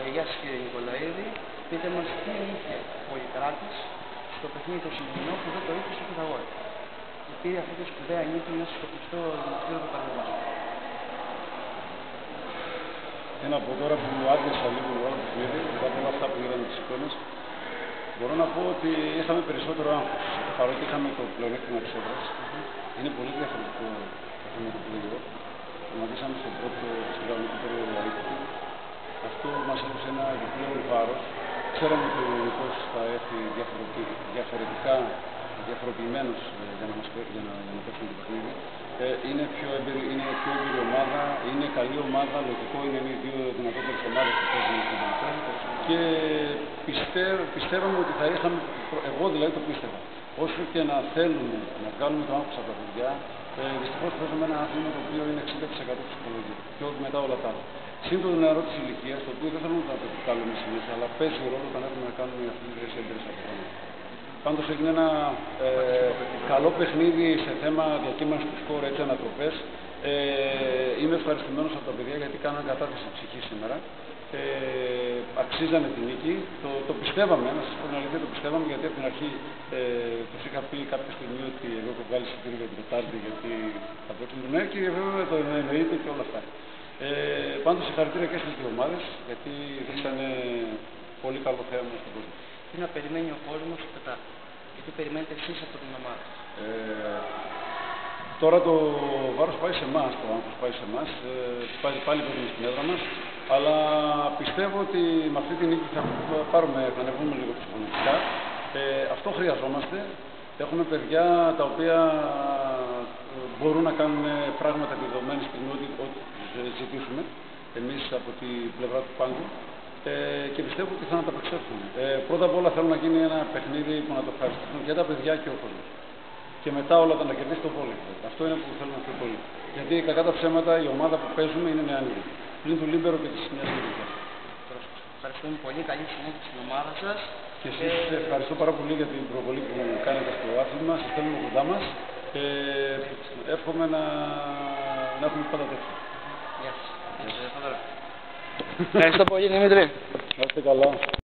Γεια σας κύριε Νικολαίδη, πείτε μας τι είχε ο Ικράτης στο παιχνίδι το σημερινό που δεν το είχε στο Πυθαγόρη. Και πήρε αυτή τη σπουδαία νίκη μέσα στο κλειστό δημοτήριο του Καρδεβάσου. Ένα από τώρα που μου άδειασα λίγο το άλλο παιχνίδι, μετά από όλα αυτά που είδαμε τις εικόνες, μπορώ να πω ότι είχαμε περισσότερο άγχος. Παρότι είχαμε το πλεονέκτημα της έδρας, είναι πολύ διαφορετικό αυτό με το πλοίο. Σταματήσαμε στον πρώτο κανονικό περίοδο αίτητο. Αυτό μας έδωσε ένα επιπλέον βάρος. Ξέραμε ότι ο Νικός θα έρθει διαφοροποιημένος για να πέσει το παιχνίδι. Είναι πιο έμπειρη ομάδα, είναι καλή ομάδα, λογικό είναι οι δύο δυνατότερες ομάδες που παίζουν στην Παναθηναϊκό. Και πιστεύαμε ότι θα είχαμε, εγώ δηλαδή το πίστευα. Όσο και να θέλουμε να βγάλουμε το άγχος από τα παιδιά, δυστυχώς παίζουμε ένα άθλημα το οποίο είναι 60% ψυχολογία. Και όχι μετά όλα τα άλλα. Συν το νεαρό της ηλικίας, το οποίο δεν θέλουμε να το κάνουμε συνέχεια, αλλά παίζει ρόλο όταν έχουμε να κάνουμε αθλητικές έμπειρες από πάνω. Πάντως έγινε ένα καλό παιχνίδι σε θέμα διακύμανση του σκορ, έτσι ανατροπές. Είμαι ευχαριστημένος από τα παιδιά γιατί κάναν κατάθεση ψυχής σήμερα. Αξίζανε την νίκη. Το πιστεύαμε, να σας πω την αλήθεια, το πιστεύαμε γιατί από την αρχή τους είχα πει κάποια στιγμή ότι εγώ έχω βγάλει εισιτήριο για την Τετάρτη γιατί θα παίξουν τον και βέβαια το εννοείται και όλα αυτά. Πάντως συγχαρητήρια και στις δύο ομάδες γιατί δείξανε πολύ καλό θέαμα στον κόσμο. Τι να περιμένει ο κόσμος την Τετάρτη και τι περιμένετε εσείς από την ομάδα? Τώρα το βάρος πάει σε εμάς, το άγχος πάει σε εμάς, πάλι παίζουμε στην έδρα μας, αλλά πιστεύω ότι με αυτή τη νίκη θα ανεβούμε λίγο ψυχολογικά. Αυτό χρειαζόμαστε. Έχουμε παιδιά τα οποία μπορούν να κάνουν πράγματα τη δεδομένη στιγμή ό,τι ζητήσουμε εμείς από την πλευρά του πάγκου και πιστεύω ότι θα να τα απεξέλθουν. Πρώτα απ' όλα θέλω να γίνει ένα παιχνίδι που να το ευχαριστούν και τα παιδιά και ο κόσμος. Και μετά όλα τα να κερδίσει το βόλεϊ. Αυτό είναι που θέλουμε πιο πολύ. Γιατί κακά τα ψέματα η ομάδα που παίζουμε είναι νεανή. Πλην του Λίμπερο και της νέας ηλικίας. Ευχαριστούμε πολύ. Καλή συνέχεια στην ομάδα σας. Και εσείς ευχαριστώ πάρα πολύ για την προβολή που κάνετε στο άθλημα. Σας στέλνουμε κοντά μας. Εύχομαι να έχουμε πάντα τέτοια. Γεια σας. Ευχαριστώ πολύ Δημήτρη. Να είστε καλά.